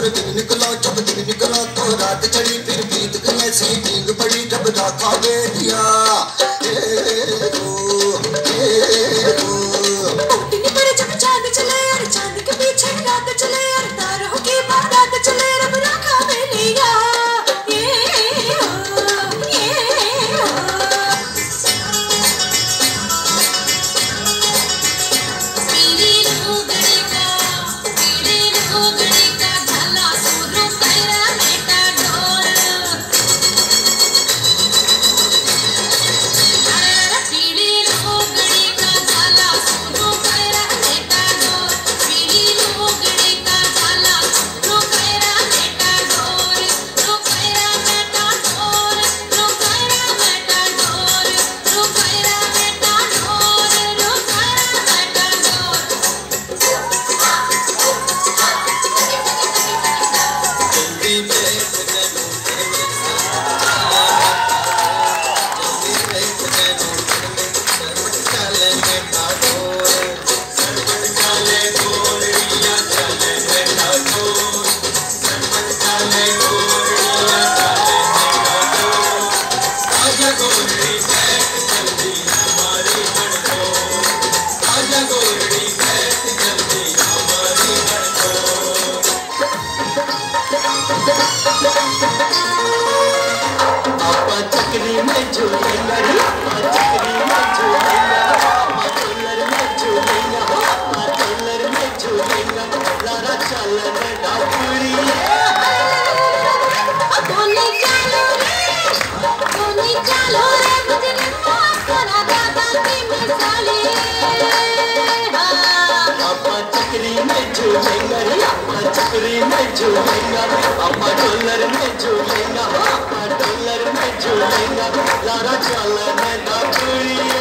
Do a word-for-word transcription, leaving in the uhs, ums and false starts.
और दिन निकला जब दिन निकला तो रात चढ़ी फिर बीत गई ऐसी नींद पड़ी जब राखा बेटिया ए ओ ए ओ दिन पर जब चांद चले और चांद के पीछे रात चले और तारों की बारात चले रब राखा बेलिया ये ओ ये ओ पीली लोगड़ी का पीली लोगड़ी का झाला सुरू कैरा बेटा ढोल अरे पीली लोगड़ी का झाला सुरू कैरा बेटा ढोल पीली लोगड़ी का झाला सुरू कैरा बेटा ढोल रो कैरा बेटा ढोल रो कैरा बेटा ढोल रो कैरा बेटा ढोल रो कैरा बेटा ढोल आपा चक्री में झूलेगा रे आपा चक्री में झूलेगा आपा टोलर में झूलेगा आपा टोलर में झूलेगा लारा चलन डाकुड़ी बोले चलो रे बोले चलो रे मुझे तेरा दादा की मिसाले आपा चक्री में झूलेगा रे आपा चक्री में झूलेगा आपा टोलर में झूलेगा आपा टोलर में झूलेगा लारा चलन डाकुड़ी